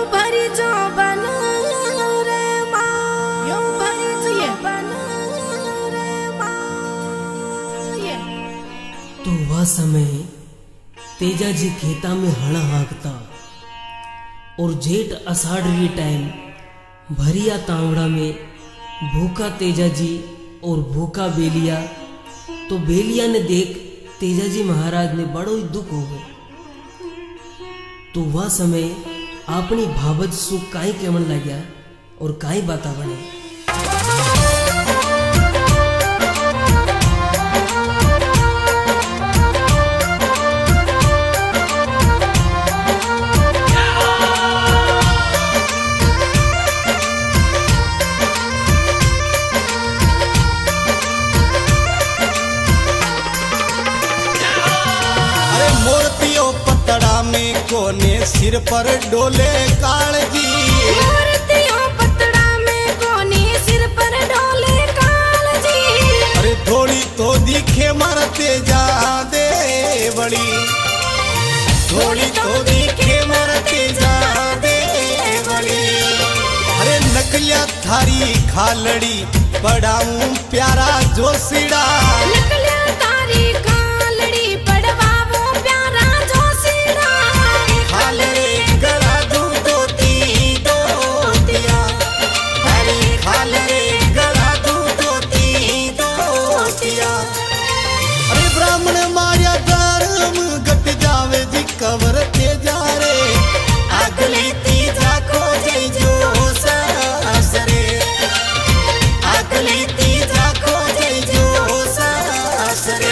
भरी जो बन रे माँ, यूं भरी जो बन रे माँ। तो वह समय तेजा जी खेता में हण हाँकता और जेठ अषाढ़ी टाइम भरिया तावड़ा में भूखा तेजा जी और भूखा बेलिया। तो बेलिया ने देख तेजा जी महाराज ने बड़ो ही दुख हो गए। तो वह समय अपनी भावज सुख काई केवन लग्या और काई बाता बने। कोने सिर पर डोले कालजी, मूर्तियों पतड़ा में कोने सिर पर डोले कालजी। अरे थोड़ी तो दिखे मरते जा दे बड़ी, थोड़ी तो दिखे मरते जा दे बड़ी। अरे नकलिया थारी खालड़ी पढ़ाऊं प्यारा जोशीड़ा, नकलिया तारी खालड़ी पढ़वाऊं प्यारा जोशीड़ा। खालरे गला दूं दोती दोतिया, हरी खालरे गला दूं दोती दोतिया। अरे ब्राह्मण माया धर्म गट जावे जी कवर ते जा रे, अगली तीजा खो जई जो सासरे, अगली तीजा खो जई जो सासरे।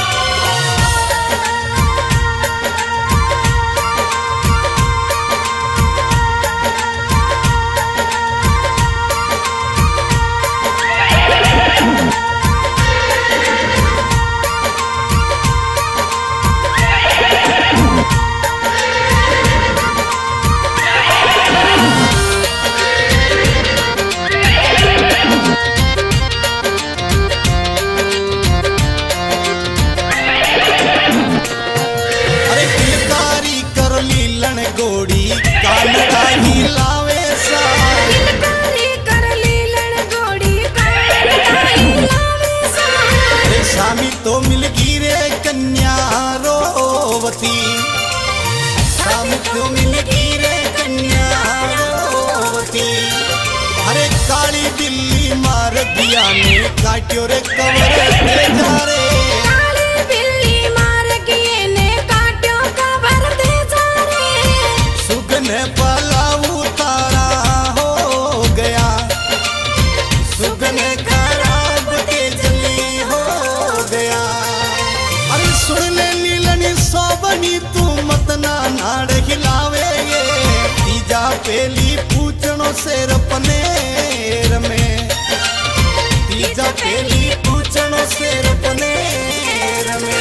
तो मिल गिरे कन्या रोवती, शाम तो मिल गिरे कन्या रोवती। अरे काली बिल्ली मार दिया ने काट्यो रे कवर दे जा रे, काली बिल्ली मार किए ने काट्यो कवर दे जा रे। सुगन पलाऊ तारा हो गया, सुगन खराब के जली हो गया। अरे सुन ले नीलनी सोबनी तू मत ना नाड़ खिलावे ये, तीजा पेली पूछनो शेर पनेर में, तीजा पेली पूछनो शेर पनेर में।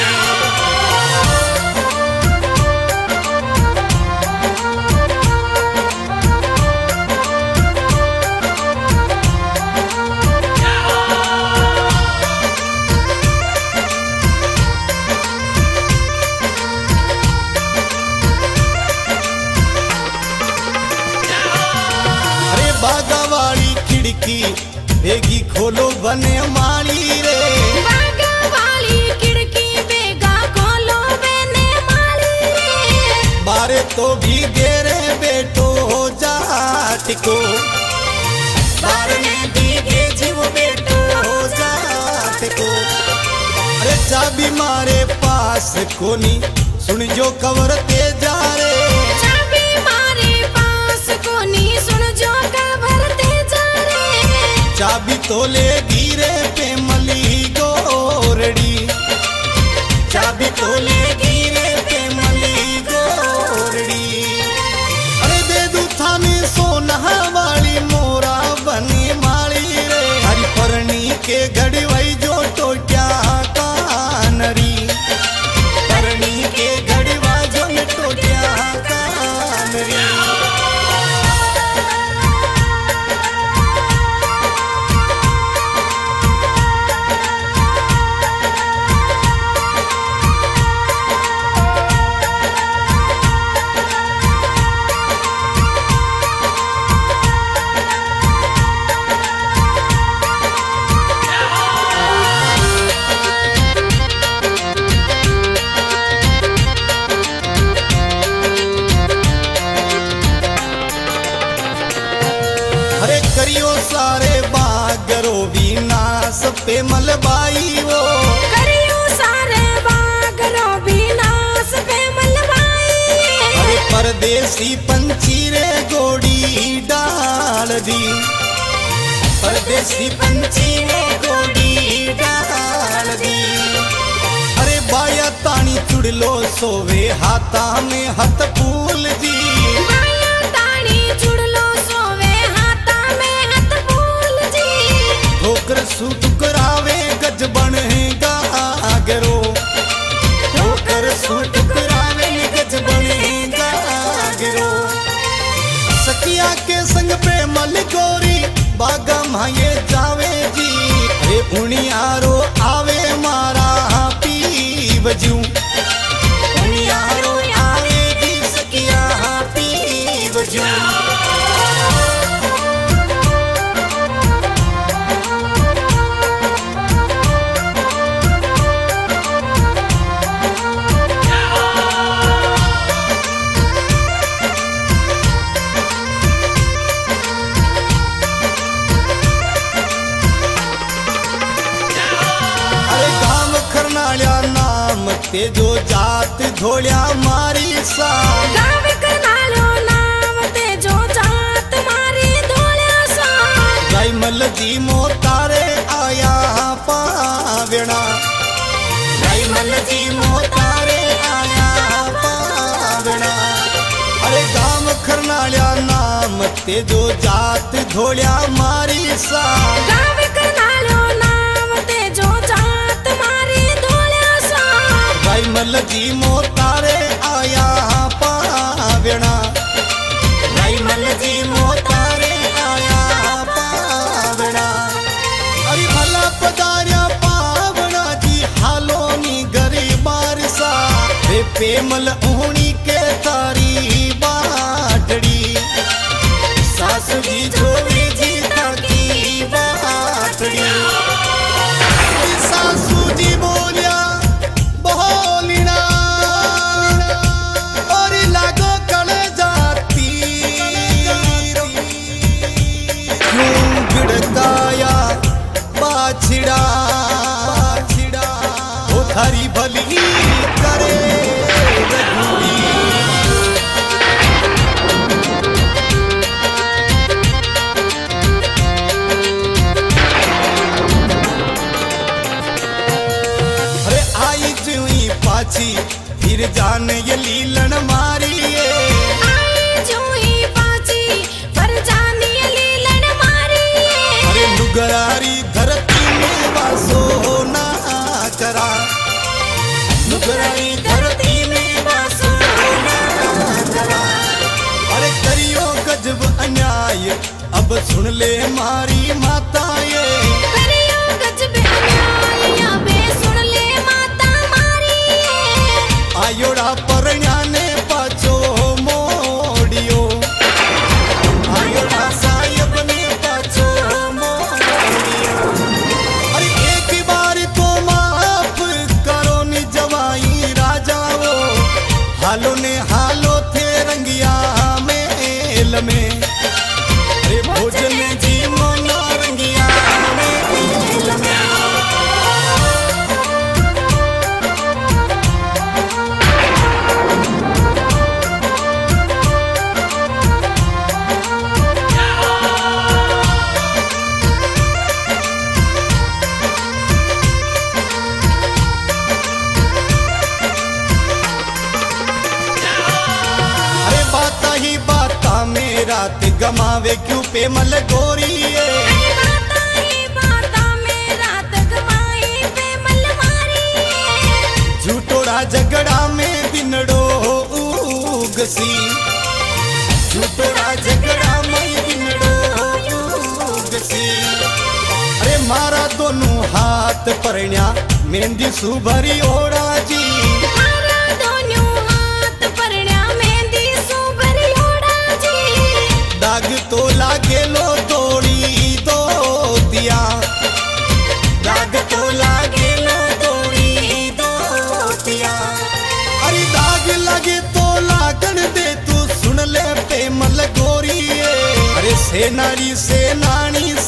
बागावाड़ी खिड़की बेगी खोलो बने माली रे, बागावाड़ी खिड़की बेगा खोलो बने माली रे। बारे तो भी दे रे बेटो जाट को, बारे में भीगे जीव बेटो जाट को। अरे चाबी मारे पास कोनी सुन जो कवर ते जा रे, चाबी मारे पास कोनी सुन जो कवर ते जा रे। चाबी तो ले गिरे पे मली गोरड़ी, चाबी तो ले गिरे पे मली गोरड़ी। अरे दे दू थाने सोना वाली मोरा बनी माली रे, हरी परनी के घड़ी वही जो टोट्या कानरी, परनी के घड़ी वाजो में टोट्या कानरी। सारे बागरो विनाश पे मलबाई वो करियो सारे बागरो विनाश पे मलबाई। अरे परदेसी पंछी रे गोड़ी डाल दी, परदेसी पंछी रे गोड़ी डाल दी। अरे बाया तानी चुड़लो सोवे हाथा में हथ फूल जी, बाया तानी चुड़लो सोवे हाथा में हथ फूल जी। ठोकर सु टुकरावे गज बनेगा आगरो, ठोकर सु टुकरावे गज बनेगा आगरो। सखिया के संग प्रेमल गोरी बागा माये जावे जी, अरे उनियारो आवे मारा पी बजू, उनियारो आवे जी सखिया पी बजू। ते जो जात धोलिया मारी सा, गाँव करनालो नाम ते जो जात मारी धोलिया सा। राइमल जी मोतारे आया पावेणा, राइमल जी मोतारे आया पावेणा। अरे गाँव खरनालिया नाम ते जो जात धोलिया मारी सा, गाँव करनालो नाम ते जो जात मारी धोलिया सा। राइमल जी मोतारे आया पावेणा, राइमल जी मोतारे आया पावेणा। अरे भला पधारिया पावणा जी हालो नी गरीबार सा, वे पेमल ऊणी के तारी बाटड़ी, सासु जी जोड़ी जी ताकी बाटड़ी। सासू जी बोलिया बोलिना और लागो कल जाती, क्यों गिड़काया बाछिड़ा, वो थारी भली करे रघुवीर। पाची फिर जान ये लीलन मारी, आई जूही पाची पर जान ये लीलन मारी। अरे नुगरारी धरती में वासो ना करा, नुगरारी धरती में वासो ना करा। अरे करियो गजब अन्याय अब सुन ले मारी माता ये, करियो गजब अन्याय अबे सुन ले माता मारी। आयोड़ा परण्या ने पाछो मोड़ियो, आयोड़ा सायब ने पाछो मोड़ियो। अरे एक बार तो माफ करो नि जवाई राजाओ, हालो ने हालो थे रंगिया मेल में। अरे भोजन जी मोनो रंगिया मेल में। रात गमावे क्यों पे मल गोरी, बाता ही बाता में रात गमाई पे मल मारी। झूठोड़ा झगड़ा में बिनड़ो उगसी, झूठोड़ा झगड़ा में बिनड़ो उगसी। अरे मारा दोनों हाथ परण्या मेहंदी सुभरी ओड़ा जी, मारा दोनों हाथ परण्या मेहंदी सुभरी ओड़ा जी। दाग तो लागे लो तोड़ी दो दिया, दाग तो लागे लो तोड़ी दो दिया। अरे दाग लगे तो लागण दे तू सुन ले पे मल गोरी, अरे सेनारी सेनानी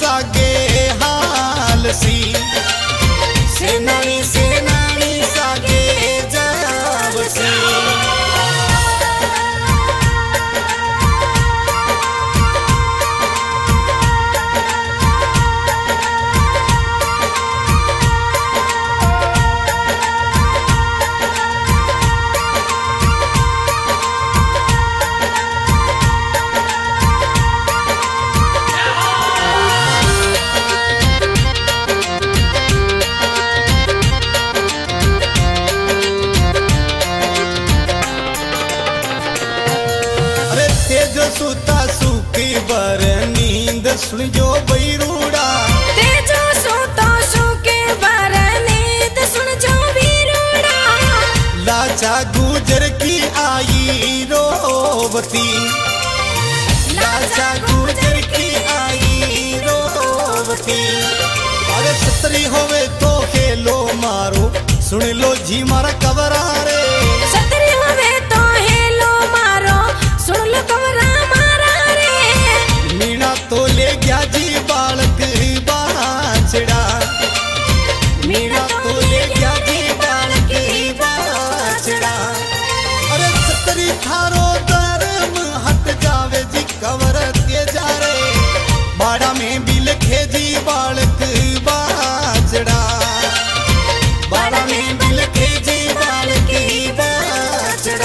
सुता सुखी बर नींद सुन जो बैरूड़ा तेजो सुतो सुके बर नींद सुन जो वीरूड़ा लाचा गुजर की आई रोवती लाचा गुजर की आई रोवती अरे सतरी होवे तो खेलो मारो सुन लो जी मारा कवरा रे सतरी होवे तो हेलो मारो सुन लो कवरा मारा रे मीणा तो ले गया जी बालक बाछड़ा मीणा तो ले गया जी बालक बाछड़ा अरे सतरी थारो धर्म हट जावे जी कवर के जा रे बाड़ा में भी लिखे जी बालक बाछड़ा बाड़ा में भी लिखे जी बालक बाछड़ा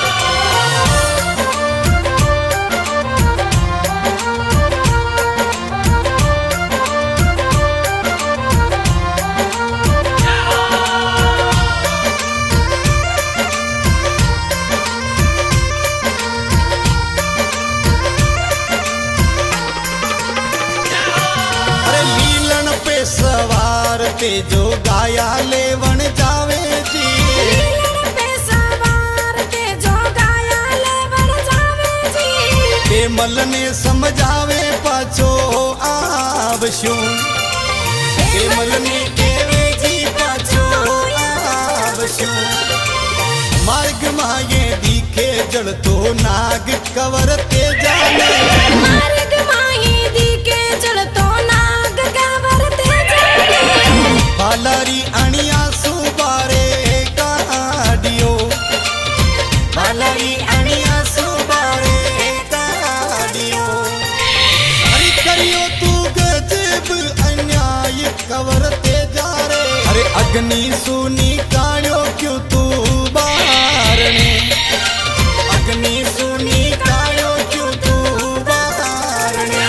सवार ते जो गाया लेवन जावे जी लीलन पे सवार ते जो गाया लेवन जावे जी ते मल ने समझावे पाछो आवश्यों ते मल ने केवे जी पाछो आवश्यों मार्ग माये दिखे जड़ तो नाग कवर ते जाने मार्ग माही दिखे जड़ तो नाग कवर ते जाने बालारी अणिया सुबारे काडियो बालारी अणिया सुबारे काडियो अरे करियो तू गजब अन्याय कवर ते जा रे अरे अग्नि सुनी काढ़ो क्यों तू बारने अग्नि सुनी काढ़ो क्यों तू बारने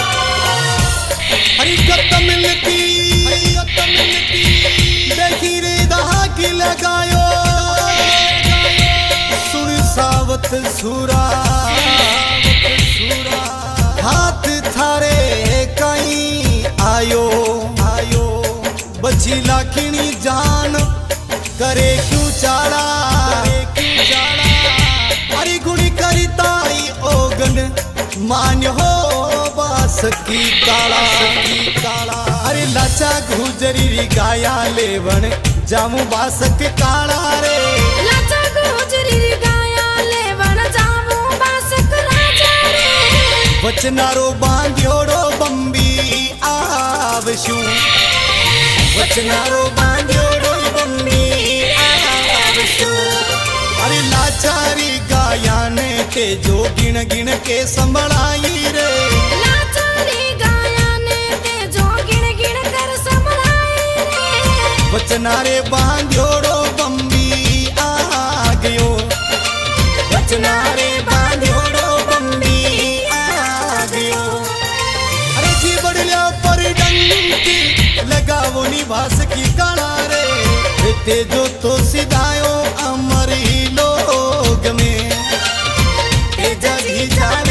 हरी कत मिलती देखी रे दहाकी लगायो सुन सावत सुरा हाथ थारे कहीं आयो आयो बची लाखिणी जान करे क्यों चाड़ा अरे गुणी करिताई ओगन मान हो बास की काला अरे लाचा गुजरी री गाया लेवन जामू बासक काला रे लाचा गुजरी री गाया लेवन जामू बासक राजा रे वचनारो बांध्योड़ो बंबी आवशू वचनारो बांध्योड़ो बंबी आवशू अरे लाचारी गाया ने ते जो गिन गिन के संभळाई रे लाचारी गाया ने ते जो गिन गिन कर संभळाई रे वचनारे बांध्योड़ो बंबी आ गयो वचनारे बांध्योड़ो बंबी आ गयो अरे जी बड़लिया पर डंकी लगावो निवास की काला रे ते जो तो सिधायो अमरी लोग में तेजा जी जा